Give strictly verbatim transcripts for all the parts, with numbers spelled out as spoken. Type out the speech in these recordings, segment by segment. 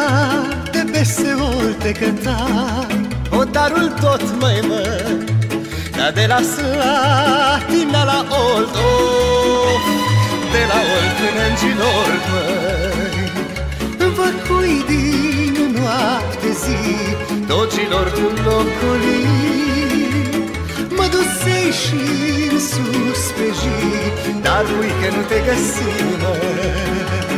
de peste ori te cântai O darul tot, măi, mă, dar de la Slatina la Olt, oh, de la Olt până în Gilor, măi. Văcui din noapte zi, Docilor tu locului, mă dusei și în sus pe zi, dar ui că nu te găsi, măi.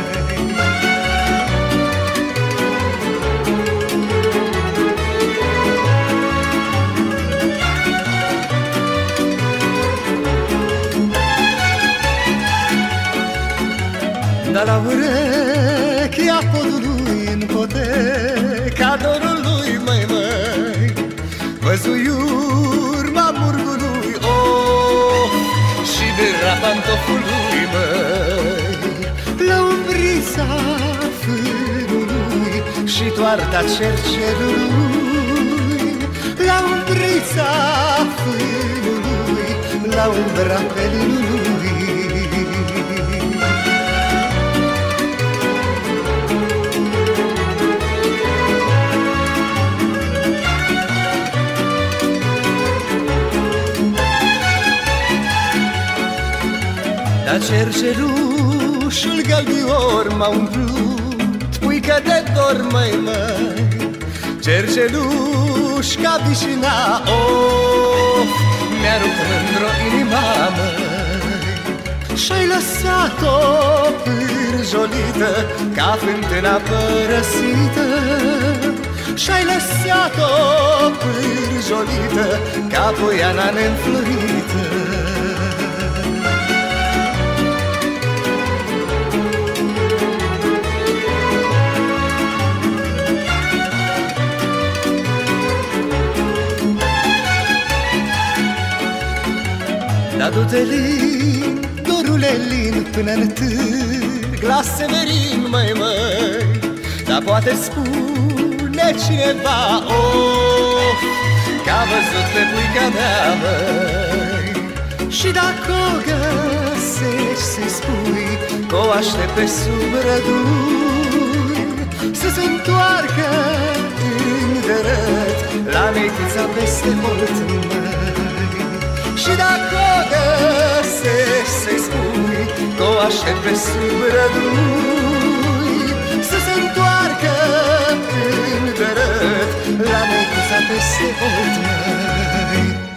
Dar la urechea podului în poteca Dorul lui, măi, măi, văzui urma murgului, oh, și de rapantofului, măi. la umbrița fânului Și toarta cercerului, la umbrița fânului, la umbra pelinului. Dar cercelușul gălbior m-a umplut, puică de dor, măi, măi. Cerceluș ca vișina, oh, mi-a rupt mândr-o inima, măi. Și-ai lăsat-o Pârjolită ca fântâna părăsită, Și-ai lăsat-o pârjolită ca poiana neînflorită. Dar du-te lin, dorule lin, până-n târg La Severin, măi, măi, dar poate spune cineva, oh, că a văzut pe buica mea, măi. Și dacă o găsești să-i spui Că o aștept sub rădui, să se întoarcă în dărât la netița peste Olt, măi. Și dacă o găsești să-i spui Că o aștept pe sub rădui, să se întoarcă în dărât la netița peste Olt, măi.